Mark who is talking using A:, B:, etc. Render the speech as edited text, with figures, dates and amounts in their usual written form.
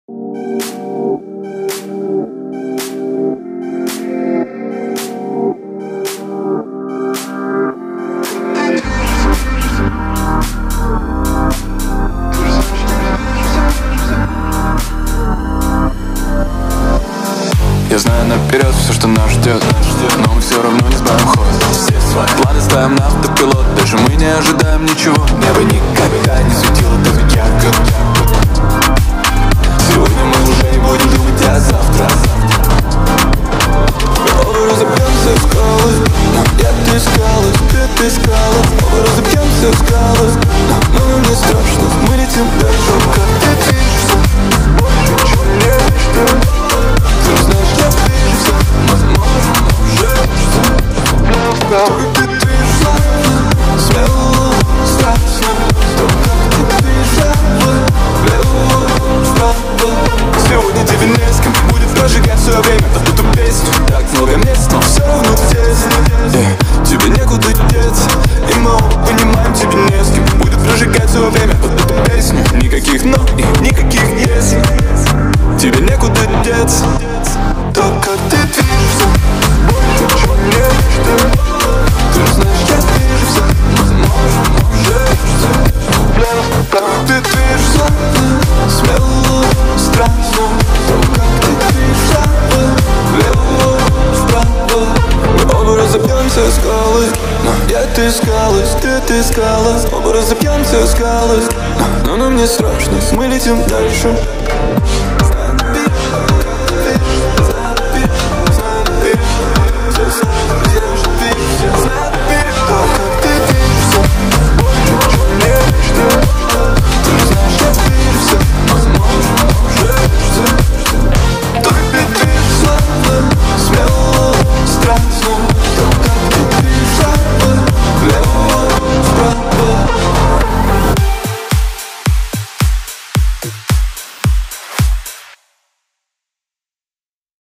A: Я знаю наперед все, что нас ждет, но мы все равно не сбавим ход. Все свои планы ставим на автопилот, даже мы не ожидаем ничего. Небо никогда не светило так ярко. Сегодня мы уже не будем думать о завтра. Оба разобьемся в скалы, но я ты скалы, ты скала. Оба разобьемся в скалы, но нам не страшно, мы летим дальше. Как ты движешься, больше, чем мне мечты. Ты знаешь, я движусь, возможно, уже как ты движешься, смело, страстно. Как ты движешься, смело, страстно. Сегодня тебе не с кем будет прожигать все время эту песню. Так много мест, но все равно здесь. Тебе некуда деться, и мы оба понимаем, тебе не с кем будет прожигать все время эту песню. Никаких но и никаких если. Тебе некуда деться. То, как ты движешься, больше, чем мне мечты. Ты же знаешь, я движусь, возможно, уже как ты движешься, смело, страстно. То, как ты движешься, смело, страстно. Мы оба разобьемся в скалы, но я ты скалась, ты скала. Оба разобьемся в скалы, но нам не страшно, мы летим дальше.